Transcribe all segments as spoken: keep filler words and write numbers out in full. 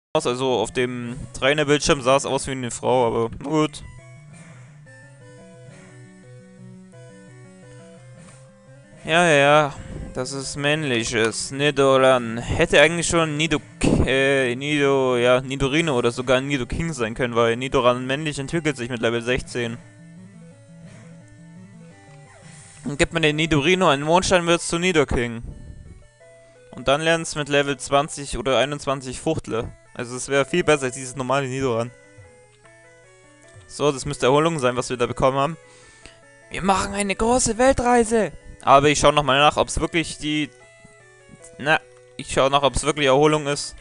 aus, also auf dem Trainerbildschirm sah es aus wie eine Frau, aber gut. Ja, ja, ja, das ist männliches. Nidoran hätte eigentlich schon Nido, äh, Nido, ja, Nidorino oder sogar Nidoking sein können, weil Nidoran männlich entwickelt sich mit Level sechzehn. Und gibt man den Nidorino einen Mondstein, wird es zu Nidoking. Und dann lernt es mit Level zwanzig oder einundzwanzig Fuchtle. Also es wäre viel besser als dieses normale Nidoran. So, das müsste Erholung sein, was wir da bekommen haben. Wir machen eine große Weltreise. Aber ich schaue nochmal nach, ob es wirklich die... Na, ich schaue nach, ob es wirklich Erholung ist.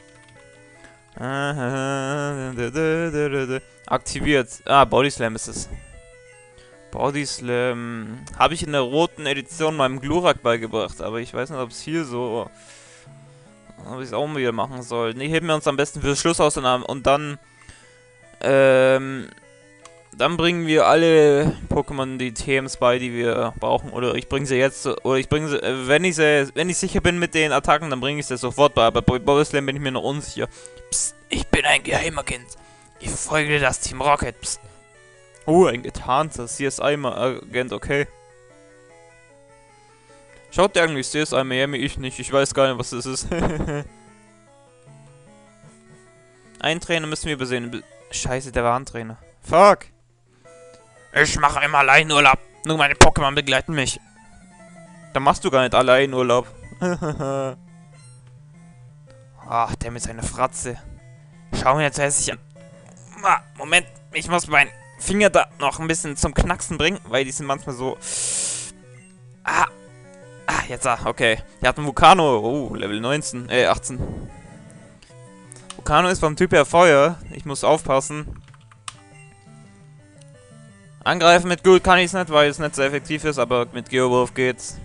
Aktiviert. Ah, Body Slam ist es. Body Slam. Habe ich in der roten Edition meinem Glurak beigebracht, aber ich weiß nicht, ob es hier so... Ob ich es auch wieder machen soll. Ne, heben wir uns am besten für das Schluss aus und dann... Ähm... Dann bringen wir alle Pokémon die Themes bei, die wir brauchen. Oder ich bringe sie jetzt, oder ich bringe sie, wenn ich sie, wenn ich sicher bin mit den Attacken, dann bringe ich sie sofort bei. Aber bei Body Slam bin ich mir noch unsicher. Psst, ich bin ein Geheimerkind. Ich verfolge das Team Rocket. Psst. Oh, ein getarnter C S I-Agent, okay. Schaut der eigentlich C S I Miami? Ich nicht, ich weiß gar nicht, was das ist. Einen Trainer müssen wir übersehen. Scheiße, der war ein Trainer. Fuck. Ich mache immer Alleinurlaub. Nur meine Pokémon begleiten mich. Da machst du gar nicht Alleinurlaub. Ach, der mit seiner Fratze. Schau mir jetzt hässlich an. Ah, Moment, ich muss meinen Finger da noch ein bisschen zum Knacksen bringen, weil die sind manchmal so... Ah, ah jetzt, ah, okay. Der hat einen Vulcano. Oh, Level neunzehn, äh, achtzehn. Vulcano ist vom Typ her Feuer. Ich muss aufpassen. Angreifen mit Gut kann ich es nicht, weil es nicht so effektiv ist, aber mit Geowurf geht's.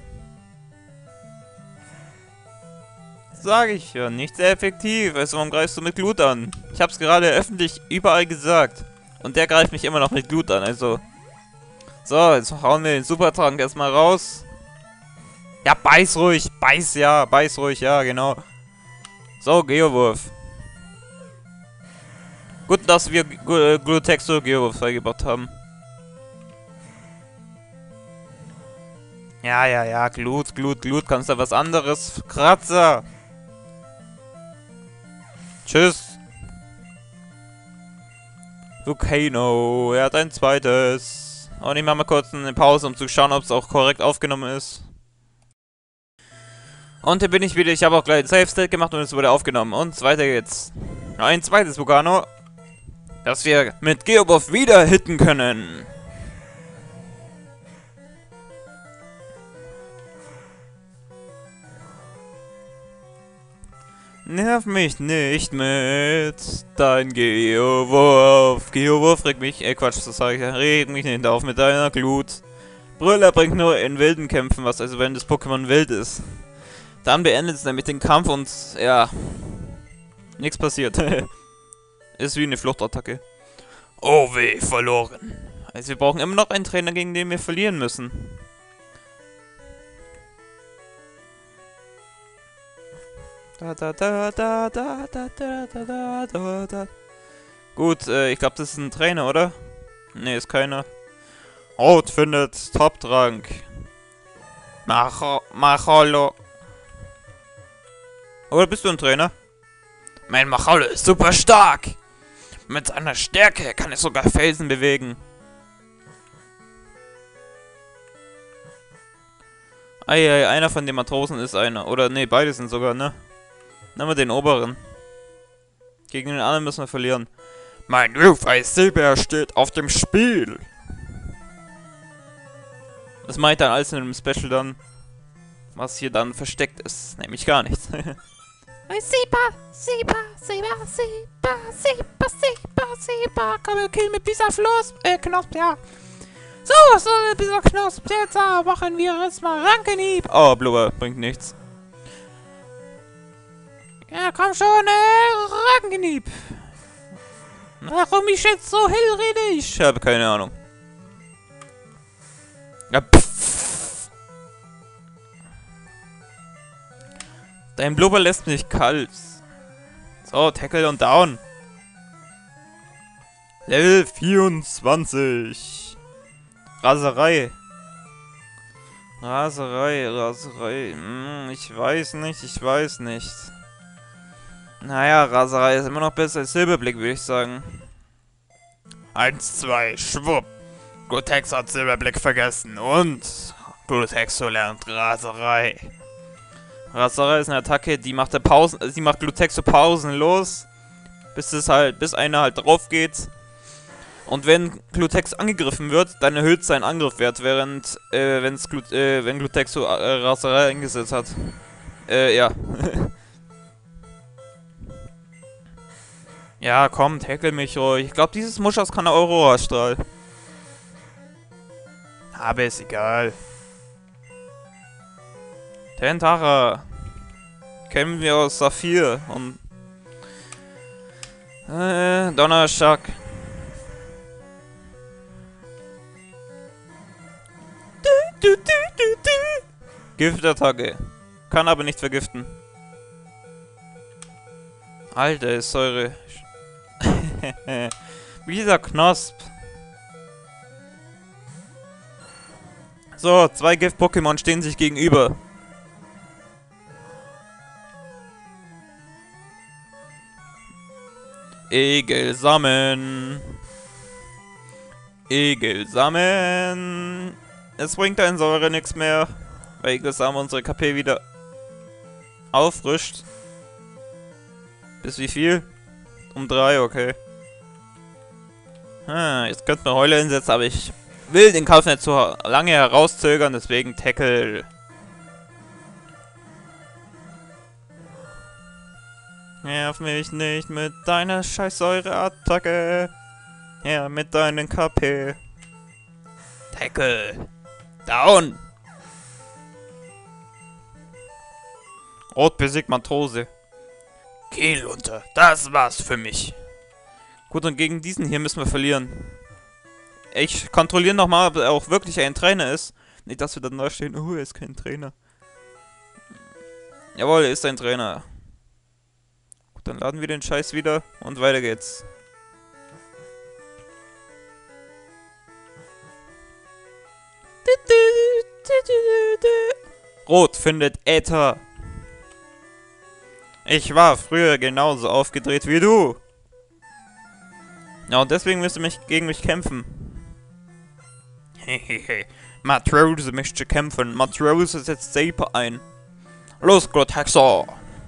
Sage ich ja, nicht sehr effektiv. Also warum greifst du mit Glut an? Ich hab's gerade öffentlich überall gesagt. Und der greift mich immer noch mit Glut an, also... So, jetzt hauen wir den Supertrank erstmal raus. Ja, beiß ruhig, beiß ja, beiß ruhig, ja, genau. So, Geowurf. Gut, dass wir Glutex Geowurf freigebracht haben. Ja, ja, ja, Glut, Glut, Glut, kannst du was anderes? Kratzer! Tschüss! Volcano, er hat ein zweites. Und ich mache mal kurz eine Pause, um zu schauen, ob es auch korrekt aufgenommen ist. Und hier bin ich wieder, ich habe auch gleich ein Save-State gemacht und es wurde aufgenommen. Und weiter geht's. Ein zweites Volcano, das wir mit Geobuff wieder hitten können. Nerv mich nicht mit dein Geowurf. Geowurf regt mich, äh Quatsch, das sage ich, regt mich nicht auf mit deiner Glut. Brüller bringt nur in wilden Kämpfen was, also wenn das Pokémon wild ist. Dann beendet es nämlich den Kampf und, ja, nichts passiert. Ist wie eine Fluchtattacke. Oh weh, verloren. Also wir brauchen immer noch einen Trainer, gegen den wir verlieren müssen. Da, da, da, da, da, da, da, da, da, da. Gut, äh, ich glaube, das ist ein Trainer, oder? Ne, ist keiner. Rot findet Top-Trank. Macho, Macholo. Oder bist du ein Trainer? Mein Macholo ist super stark. Mit seiner Stärke kann er sogar Felsen bewegen. Eieiei, einer von den Matrosen ist einer. Oder, ne, beide sind sogar, ne? Nehmen wir den oberen. Gegen den anderen müssen wir verlieren. Mein Ruf als Silber steht auf dem Spiel. Das meint dann alles in einem Special dann, was hier dann versteckt ist. Nämlich gar nichts. Siba, Siba, Siba, Siba, Siba, Siba, Siba. Komm, wir killen mit dieser Floß, äh, Knosp, ja. So, so, dieser Knosp, jetzt äh, machen wir erstmal Rankenhieb. Oh, Blubber, bringt nichts. Ja, komm schon, äh, Rankenhieb. Warum ich jetzt so hell rede? Ich habe keine Ahnung. Ja, pff. Dein Blubber lässt mich kalt. So, Tackle und Down. Level vierundzwanzig. Raserei. Raserei, Raserei. Hm, ich weiß nicht, ich weiß nicht. Naja, Raserei ist immer noch besser als Silberblick, würde ich sagen. Eins, zwei, schwupp. Glutexo hat Silberblick vergessen und Glutexo lernt Raserei. Raserei ist eine Attacke, die macht der Pausen, die macht Glutexo pausenlos, bis es halt, bis einer halt drauf geht. Und wenn Glutexo angegriffen wird, dann erhöht sein Angriffwert, während äh, wenn's Glut, äh, wenn Glutexo äh, Raserei eingesetzt hat. Äh, ja. Ja, komm, tackle mich ruhig. Ich glaube, dieses Muschas kann der Aurora-Strahl. Aber ist egal. Tentara. Kennen wir aus Saphir und... Äh, Donnerschlag. Giftattacke. Kann aber nicht vergiften. Alter, ist Säure. Wie dieser Knosp. So, zwei Gift-Pokémon stehen sich gegenüber. Egelsamen. Egelsamen. Es bringt ein Säure nichts mehr, weil Egelsamen unsere K P wieder auffrischt. Bis wie viel? Um drei, okay. Ah, jetzt könnte man Heule hinsetzen, aber ich will den Kauf nicht zu lange herauszögern, deswegen Tackle. Nerv mich nicht mit deiner Scheißsäure-Attacke. Ja, mit deinen K P. Tackle. Down. Rot besiegt Matrose. Kehl runter. Das war's für mich. Gut, und gegen diesen hier müssen wir verlieren. Ich kontrolliere nochmal, ob er auch wirklich ein Trainer ist. Nicht, dass wir dann da stehen, oh, er ist kein Trainer. Jawohl, er ist ein Trainer. Gut, dann laden wir den Scheiß wieder und weiter geht's. Rot findet Äther. Ich war früher genauso aufgedreht wie du. Ja, und deswegen müsst ihr mich gegen mich kämpfen. Hehehe. Matrose möchte kämpfen. Matrose setzt Saber ein. Los, Glutexo.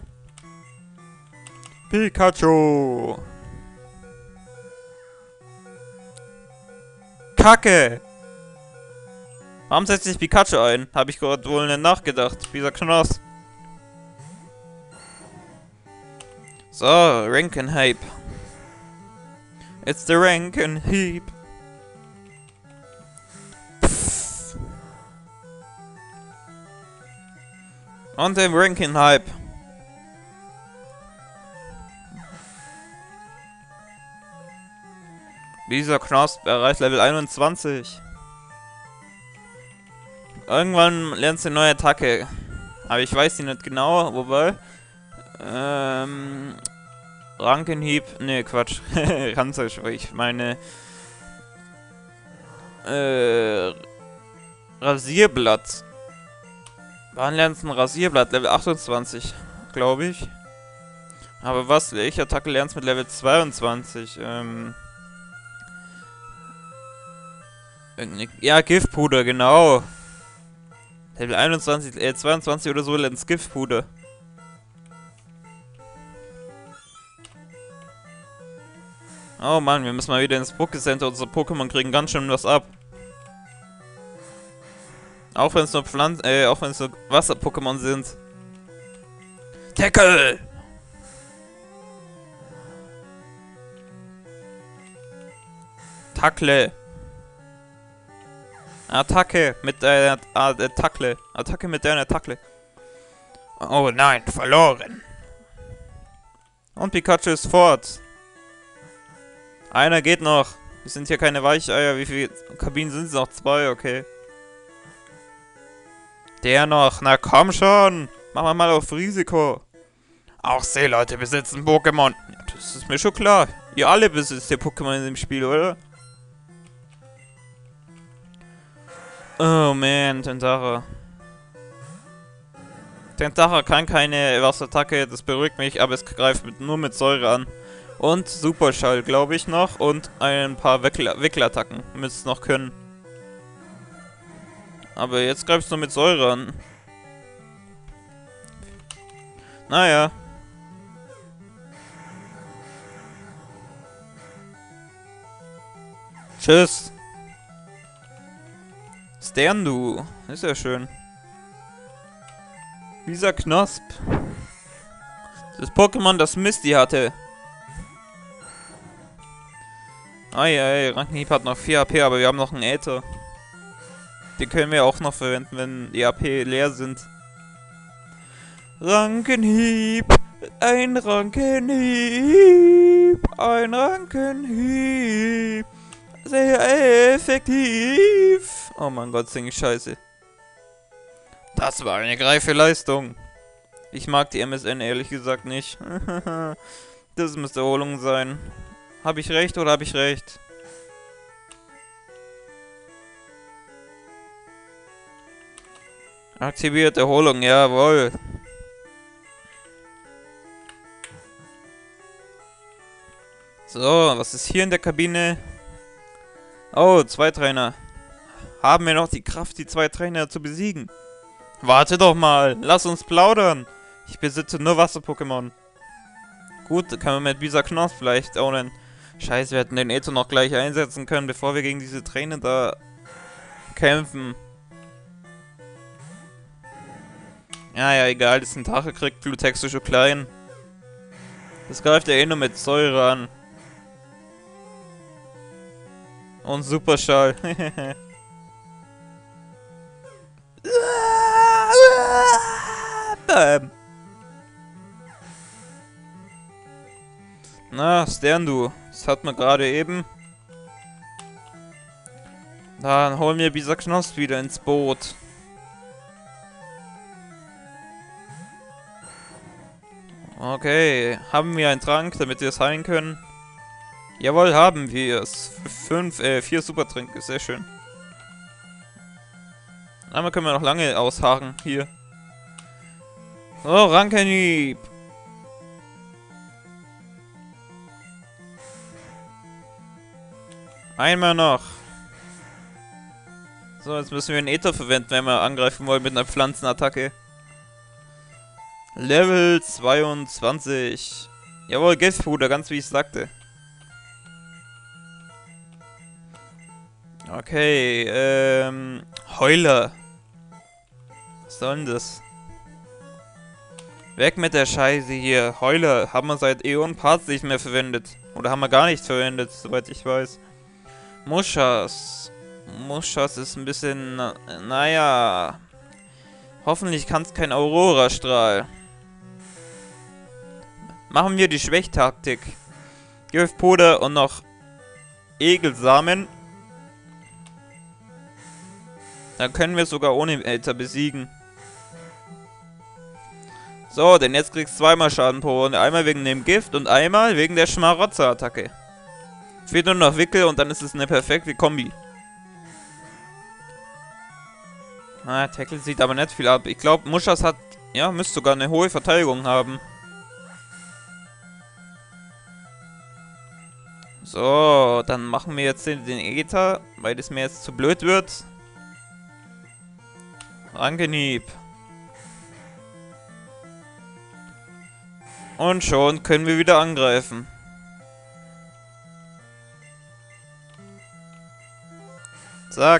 Pikachu. Kacke. Warum setzt sich Pikachu ein? Habe ich gerade wohl nicht nachgedacht. Dieser Knosp. So, Rankenhype. It's the Rankenhype. Und dem Rankenhype. Dieser Knosp erreicht Level einundzwanzig. Irgendwann lernst du eine neue Attacke. Aber ich weiß die nicht genau, wobei. Ähm. Rankenhieb. Ne, Quatsch. Ranzersch, ich meine. Äh. Rasierblatt. Wann lernst du ein Rasierblatt? Level achtundzwanzig, glaube ich. Aber was? Welche Attacke lernst du mit Level zweiundzwanzig? Ähm. Ja, Giftpuder, genau. Level einundzwanzig, äh, zweiundzwanzig oder so lernst Giftpuder. Oh Mann, wir müssen mal wieder ins Pokécenter. Unsere Pokémon kriegen ganz schön was ab. Auch wenn es nur Pflanzen, äh, auch wenn es nur Wasser-Pokémon sind. Tackle! Tackle! Attacke mit deiner äh, Tackle. Attacke mit deiner Tackle. Oh nein, verloren. Und Pikachu ist fort. Einer geht noch. Wir sind hier keine Weicheier. Wie viele Kabinen sind es noch? Zwei, okay. Der noch. Na komm schon. Machen wir mal auf Risiko. Auch Seeleute besitzen Pokémon. Ja, das ist mir schon klar. Ihr alle besitzt ihr Pokémon in dem Spiel, oder? Oh man, Tentara. Tentara kann keine Wasserattacke, das beruhigt mich, aber es greift mit, nur mit Säure an. Und Superschall, glaube ich, noch. Und ein paar Wickler Wickelattacken müsste es noch können. Aber jetzt greift es nur mit Säure an. Naja. Tschüss. Sterndu. Ist ja schön. Dieser Knosp. Das Pokémon, das Misty hatte. Ei, ei, Rankenhieb hat noch vier H P, aber wir haben noch einen Äther. Den können wir auch noch verwenden, wenn die H P leer sind. Rankenhieb. Ein Rankenhieb. Ein Rankenhieb. Sehr effektiv. Oh mein Gott, singe ich scheiße. Das war eine greife Leistung. Ich mag die M S N ehrlich gesagt nicht. Das müsste Erholung sein. Habe ich recht oder habe ich recht? Aktiviert Erholung, jawohl. So, was ist hier in der Kabine? Oh, zwei Trainer. Haben wir noch die Kraft, die zwei Trainer zu besiegen? Warte doch mal, lass uns plaudern. Ich besitze nur Wasser-Pokémon. Gut, kann man mit dieser Knosp vielleicht ownen. Scheiße, wir hätten den Eto noch gleich einsetzen können, bevor wir gegen diese Trainer da kämpfen. Ja, ja, egal, das Tentache kriegt Flutexo schon klein. Das greift ja eh nur mit Säure an. Und Superschall. Bam. Na, Sterndu. Das hat man gerade eben. Dann holen wir dieser Knosp wieder ins Boot. Okay, haben wir einen Trank, damit wir es heilen können? Jawohl, haben wir es. Fünf, äh, vier Supertränke, sehr schön. Einmal können wir noch lange ausharren, hier. So, Rankenhieb. Einmal noch. So, jetzt müssen wir einen Äther verwenden, wenn wir angreifen wollen mit einer Pflanzenattacke. Level zweiundzwanzig. Jawohl, Giftpuder, ganz wie ich sagte. Okay, ähm... Heuler. Was soll denn das? Weg mit der Scheiße hier. Heuler haben wir seit Äon Parts nicht mehr verwendet. Oder haben wir gar nicht verwendet, soweit ich weiß. Muschas. Muschas ist ein bisschen... Na, naja... Hoffentlich kann es kein Aurora-Strahl. Machen wir die Schwächtaktik. Giftpuder und noch Egelsamen. Dann können wir sogar ohne Äther besiegen. So, denn jetzt kriegst du zweimal Schaden pro Runde. Einmal wegen dem Gift und einmal wegen der Schmarotzer-Attacke. Fehlt nur noch Wickel und dann ist es eine perfekte Kombi. Ah, Tackle sieht aber nicht viel ab. Ich glaube, Muschas hat... Ja, müsste sogar eine hohe Verteidigung haben. So, dann machen wir jetzt den, den Äther, weil das mir jetzt zu blöd wird. Rankenhieb. Und schon können wir wieder angreifen. Zack.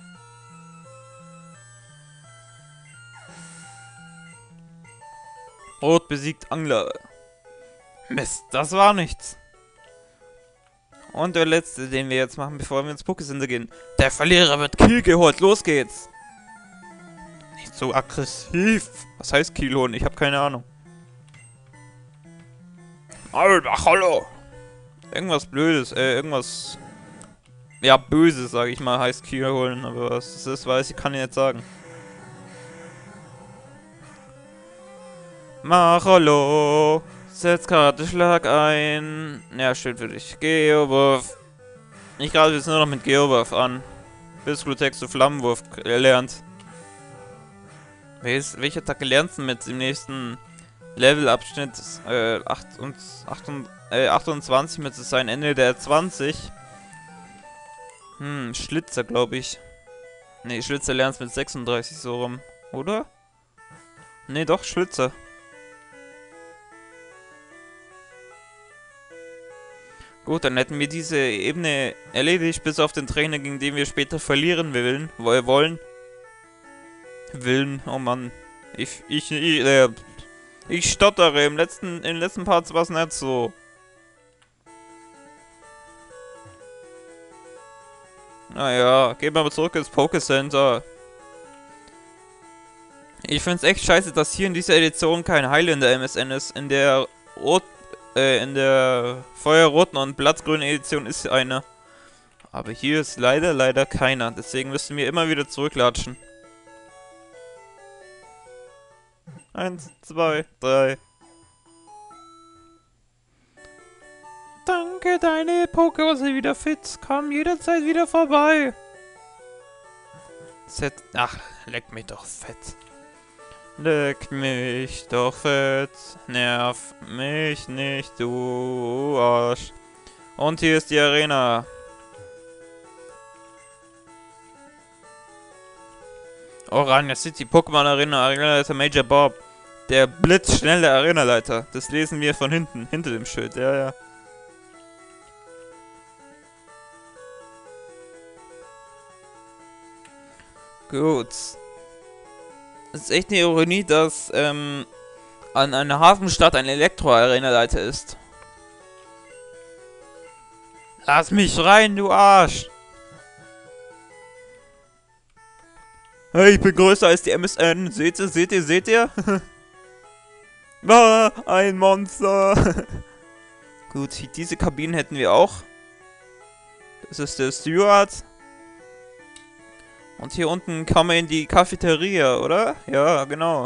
Rot besiegt Angler. Mist, das war nichts. Und der letzte, den wir jetzt machen, bevor wir ins Pokécenter gehen. Der Verlierer wird Kiel geholt. Los geht's. Nicht so aggressiv. Was heißt Kiel holen? Ich habe keine Ahnung. Alter, hallo. Irgendwas Blödes, äh, irgendwas... Ja, Böses, sage ich mal, heißt Kiel holen. Aber was das ist, weiß ich, kann ich nicht sagen. Marolo. Setz Karate-Schlag ein. Ja, stimmt für dich. Geowurf. Ich greife jetzt nur noch mit Geowurf an. Bis Glutex zu Flammenwurf lernt. Welche, welche Attacke lernst du mit im nächsten Levelabschnitt? Äh, acht und, acht und, äh, achtundzwanzig mit sein Ende der zwanzig. Hm, Schlitzer, glaube ich. Ne, Schlitzer lernst mit sechsunddreißig so rum. Oder? Ne, doch, Schlitzer. Gut, dann hätten wir diese Ebene erledigt, bis auf den Trainer, gegen den wir später verlieren willen, wo wir wollen. Willen, oh Mann. Ich, ich, ich, äh, ich stottere. Im letzten, in den letzten Parts war es nicht so. Naja, gehen wir mal zurück ins Poké-Center. Ich find's echt scheiße, dass hier in dieser Edition kein Highlander M S N ist. In der Rot, äh, in der Feuerroten und Blattgrünen Edition ist einer. Aber hier ist leider, leider keiner. Deswegen müssen wir immer wieder zurücklatschen. Eins, zwei, drei. Danke, deine Pokémon sind wieder fit. Komm jederzeit wieder vorbei. Set. Ach, leck mich doch fett. Leck mich doch fett. Nerv mich nicht, du Arsch. Und hier ist die Arena. Orania City, Pokémon Arena, Arenaleiter Major Bob. Der blitzschnelle Arenaleiter. Das lesen wir von hinten, hinter dem Schild, ja, ja. Gut. Es ist echt eine Ironie, dass ähm, an einer Hafenstadt ein Elektro-Arenaleiter ist. Lass mich rein, du Arsch! Hey, ich bin größer als die M S N. Seht ihr, seht ihr, seht ihr? Ah, ein Monster. Gut, diese Kabinen hätten wir auch. Das ist der Steward. Und hier unten kann man in die Cafeteria, oder? Ja, genau.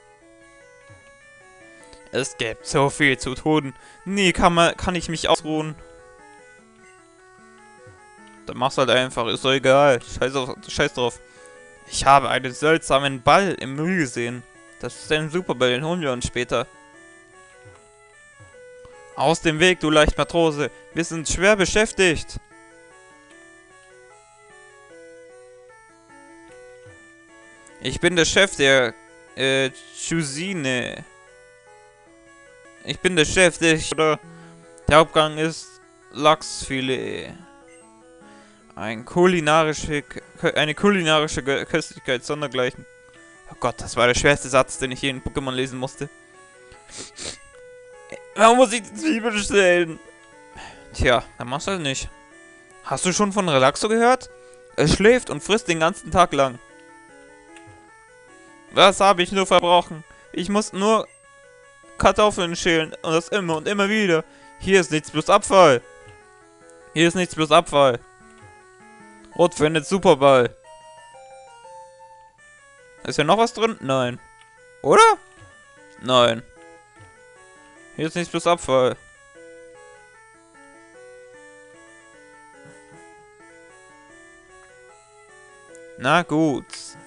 Es gibt so viel zu tun. Nie kann, man, kann ich mich ausruhen. Dann mach's halt einfach, ist doch egal. Scheiß, auf, scheiß drauf. Ich habe einen seltsamen Ball im Müll gesehen. Das ist ein Superball, den holen wir uns später. Aus dem Weg, du Leichtmatrose. Wir sind schwer beschäftigt. Ich bin der Chef der äh, Chusine. Ich bin der Chef der... Oder der Hauptgang ist Lachsfilet. Ein kulinarische, eine kulinarische Köstlichkeit sondergleichen. Oh Gott, das war der schwerste Satz, den ich hier in Pokémon lesen musste. Warum muss ich die Zwiebeln stellen? Tja, dann machst du halt nicht. Hast du schon von Relaxo gehört? Es schläft und frisst den ganzen Tag lang. Was habe ich nur verbrochen? Ich muss nur Kartoffeln schälen und das immer und immer wieder. Hier ist nichts bloß Abfall. Hier ist nichts bloß Abfall. Rot findet Superball. Ist hier noch was drin? Nein. Oder? Nein. Hier ist nichts bloß Abfall. Na gut.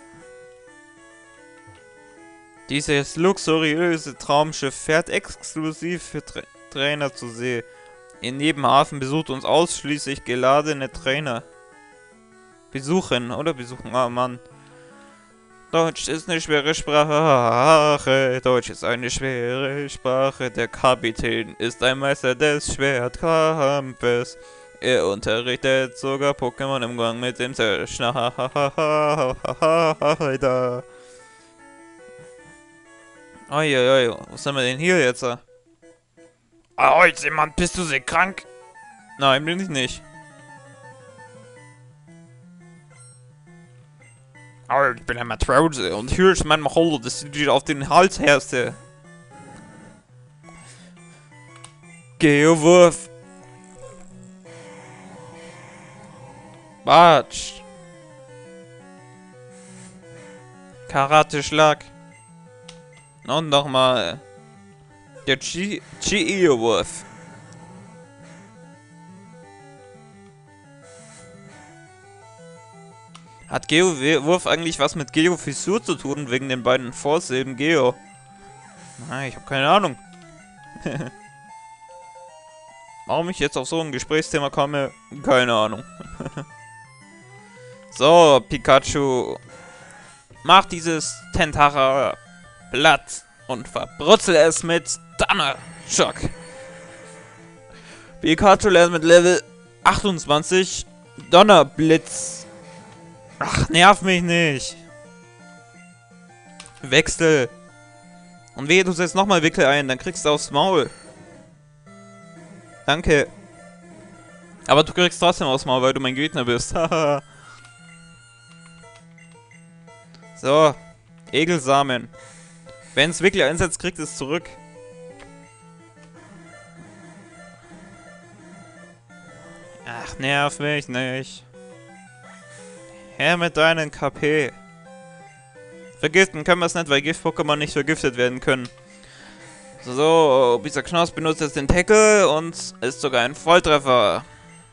Dieses luxuriöse Traumschiff fährt exklusiv für Tra Trainer zur See. In jedem Hafen besucht uns ausschließlich geladene Trainer. Besuchen, oder besuchen? Ah, Mann. Deutsch ist eine schwere Sprache. Deutsch ist eine schwere Sprache. Der Kapitän ist ein Meister des Schwertkampfes. Er unterrichtet sogar Pokémon im Gang mit dem Zerschneider. Uiuiui, was haben wir denn hier jetzt? Ah, jetzt jemand, bist du sehr krank? Nein, bin ich nicht. Oh, ich bin ein Matrose und hier ist mein Maholo, das du dir auf den Hals herste. Geowurf. Batsch. Karate-Schlag. Und nochmal. Der Geowurf. Hat Geowurf eigentlich was mit Geofissur zu tun, wegen den beiden Vorsilben Geo? Nein, ich habe keine Ahnung. Warum ich jetzt auf so ein Gesprächsthema komme, keine Ahnung. So, Pikachu. Mach dieses Tentara platt und verbrutzel es mit Donnerschock. Pikachu lernt mit Level achtundzwanzig Donnerblitz. Ach, nerv mich nicht. Wechsel. Und wehe, du setzt nochmal Wickel ein, dann kriegst du aufs Maul. Danke. Aber du kriegst trotzdem aufs Maul, weil du mein Gegner bist. So. Egelsamen. Wenn es Wickel einsetzt, kriegt es zurück. Ach, nerv mich nicht. Her mit deinen K P. Vergiften können wir es nicht, weil Gift-Pokémon nicht vergiftet werden können. So, dieser Knosp benutzt jetzt den Tackle und ist sogar ein Volltreffer.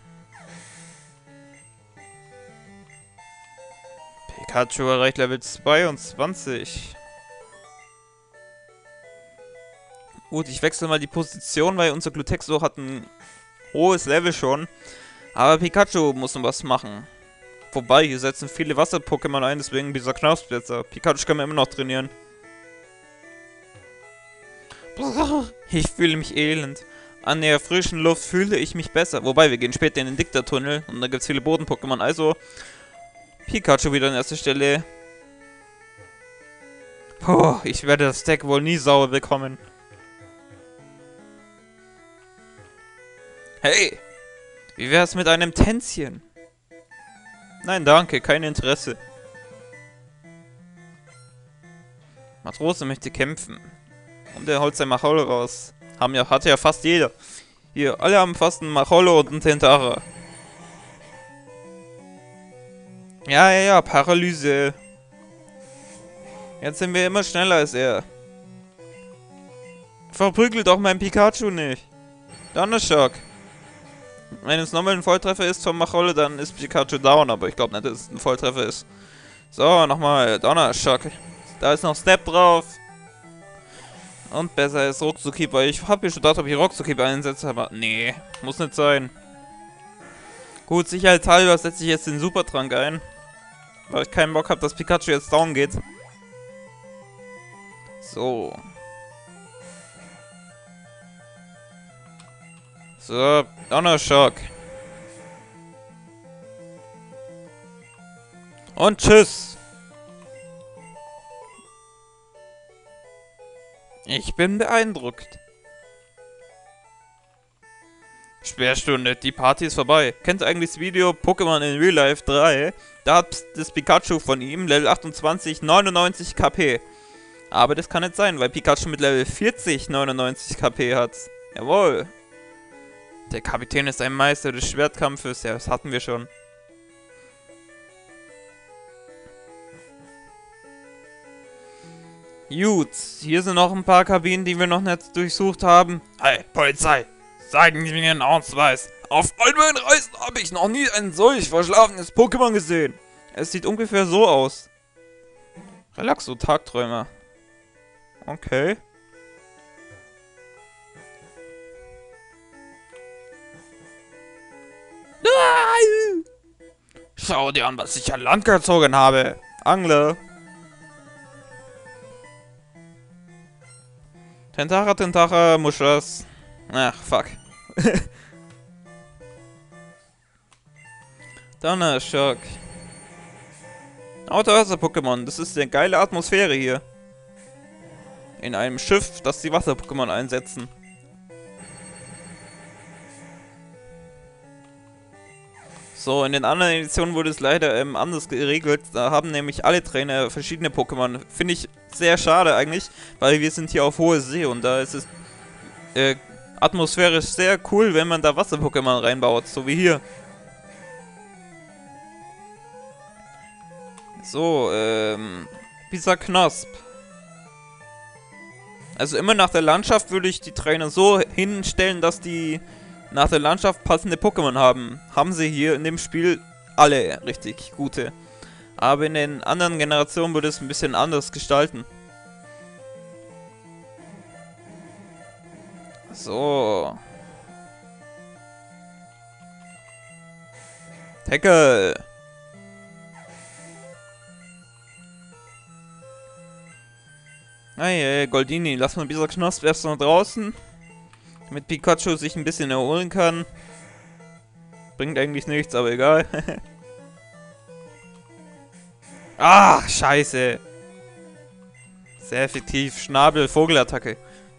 Pikachu erreicht Level zweiundzwanzig. Gut, ich wechsle mal die Position, weil unser Glutexo hat ein hohes Level schon. Aber Pikachu muss noch was machen. Wobei, hier setzen viele Wasser-Pokémon ein, deswegen dieser Knosp jetzt. Pikachu kann man immer noch trainieren. Ich fühle mich elend. An der frischen Luft fühle ich mich besser. Wobei, wir gehen später in den Diktat-Tunnel und da gibt es viele Boden-Pokémon. Also, Pikachu wieder an erster Stelle. Puh, ich werde das Deck wohl nie sauber bekommen. Hey, wie wär's mit einem Tänzchen? Nein, danke, kein Interesse. Matrose möchte kämpfen. Und er holt sein Macholo raus. Haben ja, hatte ja fast jeder. Hier, alle haben fast einen Macholo und einen Tentara. Ja, ja, ja, Paralyse. Jetzt sind wir immer schneller als er. Verprügelt doch mein Pikachu nicht. Donnerschock. Wenn es nochmal ein Volltreffer ist vom Macholo, dann ist Pikachu down, aber ich glaube nicht, dass es ein Volltreffer ist. So, nochmal Donnerschock. Da ist noch Step drauf. Und besser ist Rockzuki, weil ich habe mir schon gedacht, ob ich Rockzuki einsetze, aber nee, muss nicht sein. Gut, sicherheitshalber setze ich jetzt den Supertrank ein. Weil ich keinen Bock habe, dass Pikachu jetzt down geht. So. So, Donnerschock. Und tschüss. Ich bin beeindruckt. Sperrstunde, die Party ist vorbei. Kennt ihr eigentlich das Video Pokémon in Real Life drei? Da hat das Pikachu von ihm, Level achtundzwanzig, neunundneunzig K P. Aber das kann nicht sein, weil Pikachu mit Level vierzig neunundneunzig K P hat. Jawohl. Der Kapitän ist ein Meister des Schwertkampfes. Ja, das hatten wir schon. Gut, hier sind noch ein paar Kabinen, die wir noch nicht durchsucht haben. Hey, Polizei, zeigen Sie mir einen Ausweis. Auf all meinen Reisen habe ich noch nie ein solch verschlafenes Pokémon gesehen. Es sieht ungefähr so aus. Relaxo, Tagträumer. Okay. Schau dir an, was ich an Land gezogen habe. Angler. Tentara, Tentara, Muschas. Ach, fuck. Donnerschock. Auto-Wasser-Pokémon. Das ist eine geile Atmosphäre hier. In einem Schiff, das die Wasser-Pokémon einsetzen. So, in den anderen Editionen wurde es leider ähm, anders geregelt. Da haben nämlich alle Trainer verschiedene Pokémon. Finde ich sehr schade eigentlich, weil wir sind hier auf hoher See und da ist es äh, atmosphärisch sehr cool, wenn man da Wasser-Pokémon reinbaut, so wie hier. So, ähm, dieser Knosp. Also immer nach der Landschaft würde ich die Trainer so hinstellen, dass die nach der Landschaft passende Pokémon haben. Haben sie hier in dem Spiel alle richtig gute. Aber in den anderen Generationen würde es ein bisschen anders gestalten. So. Tackle. Hey, Goldini, lass mal ein bisschen Knosp erst noch draußen. Damit Pikachu sich ein bisschen erholen kann. Bringt eigentlich nichts, aber egal. Ah, scheiße. Sehr effektiv. Schnabel, Vogelattacke.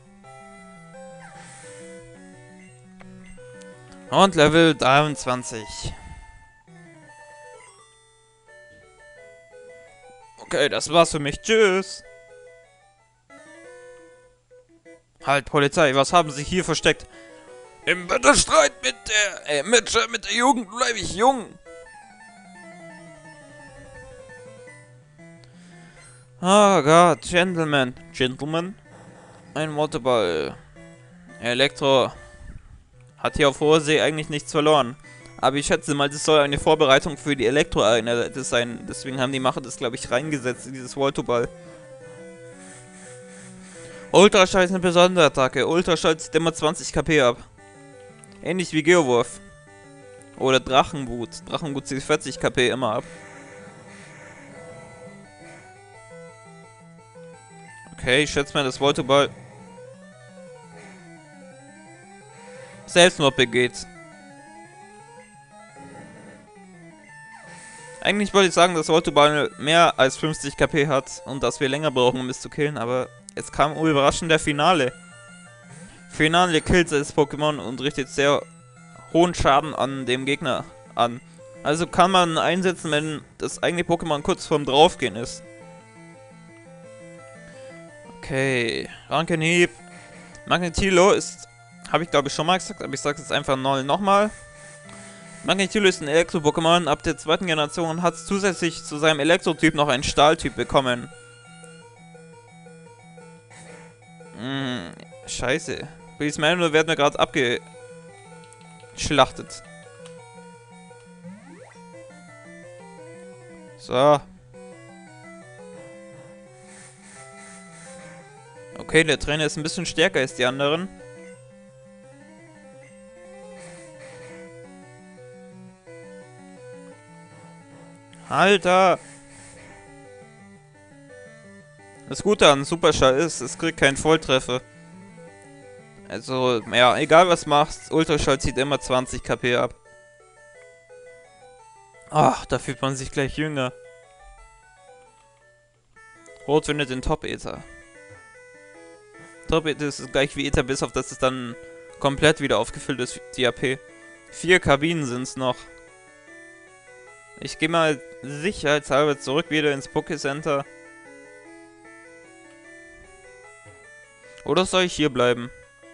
Und Level dreiundzwanzig. Okay, das war's für mich. Tschüss. Halt, Polizei, was haben Sie hier versteckt? Im Wettstreit mit der, äh, mit, mit der Jugend bleibe ich jung. Oh Gott, Gentleman. Gentleman? Ein Waterball. Elektro hat hier auf hoher See eigentlich nichts verloren. Aber ich schätze mal, das soll eine Vorbereitung für die Elektro-Arena sein. Deswegen haben die Macher das, glaube ich, reingesetzt in dieses Voltoball. Ultraschall ist eine besondere Attacke. Ultraschall zieht immer zwanzig KP ab. Ähnlich wie Geowurf. Oder Drachenboot. Drachenboot zieht vierzig KP immer ab. Okay, ich schätze mal, das Voltoball Selbstmord begeht. Eigentlich wollte ich sagen, dass Voltoball mehr als fünfzig KP hat und dass wir länger brauchen, um es zu killen, aber es kam überraschend der Finale. Finale killt das Pokémon und richtet sehr hohen Schaden an dem Gegner an. Also kann man einsetzen, wenn das eigene Pokémon kurz vorm Draufgehen ist. Okay, Rankenhieb. Magnetilo ist, habe ich glaube ich schon mal gesagt, aber ich sage jetzt einfach neu nochmal. Magnetilo ist ein Elektro-Pokémon. Ab der zweiten Generation hat es zusätzlich zu seinem Elektro-Typ noch einen Stahltyp bekommen. Hm, scheiße. Policeman werden wir gerade abgeschlachtet. So. Okay, der Trainer ist ein bisschen stärker als die anderen. Alter! Das Gute an Superschall ist, es kriegt keinen Volltreffer. Also, ja, egal was machst, Ultraschall zieht immer zwanzig KP ab. Ach, da fühlt man sich gleich jünger. Rot findet den Top-Ether. Top-Ether ist gleich wie Ether, bis auf dass es dann komplett wieder aufgefüllt ist, die A P. Vier Kabinen sind es noch. Ich gehe mal sicherheitshalber zurück wieder ins Poké-Center. Oder soll ich hier bleiben?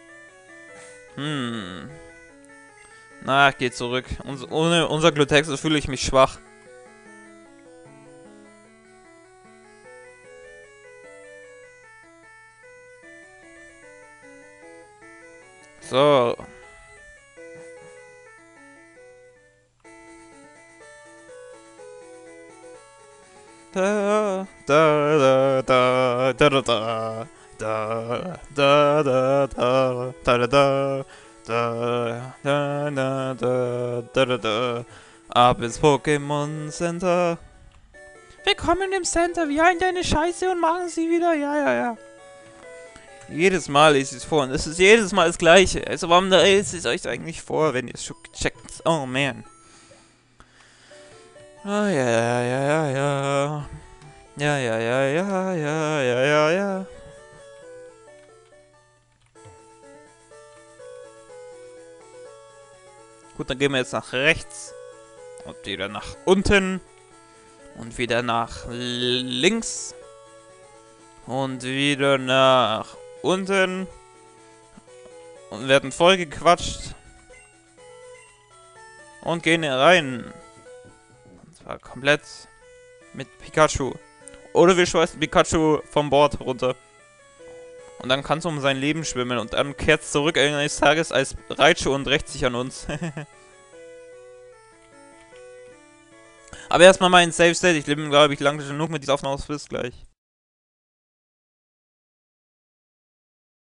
Hm. Na, ich geh zurück. Uns, ohne unser Glutexus fühle ich mich schwach. So. Da da da da da da da da da da da da da da da da da da da da ab ins Pokémon Center. Willkommen im Center, wir heilen deine Scheiße und machen sie wieder, ja, ja, ja. Jedes Mal lese ich es vor und es ist jedes Mal das gleiche. Also warum lese ich es euch eigentlich vor, wenn ihr es schon gecheckt habt? Oh man. Ah, ja, ja, ja, ja, ja. Ja, ja, ja, ja, ja, ja, ja, ja. Gut, dann gehen wir jetzt nach rechts. Und wieder nach unten. Und wieder nach links. Und wieder nach unten. Und werden voll gequatscht. Und gehen hier rein. Und zwar komplett mit Pikachu. Oder wir schmeißen Pikachu vom Board runter. Und dann kannst du um sein Leben schwimmen und dann kehrt zurück eines Tages als Raichu und rächt sich an uns. Aber erstmal mein Safe State. Ich lebe, glaube ich, lang genug mit dieser Aufnahme. Bis gleich.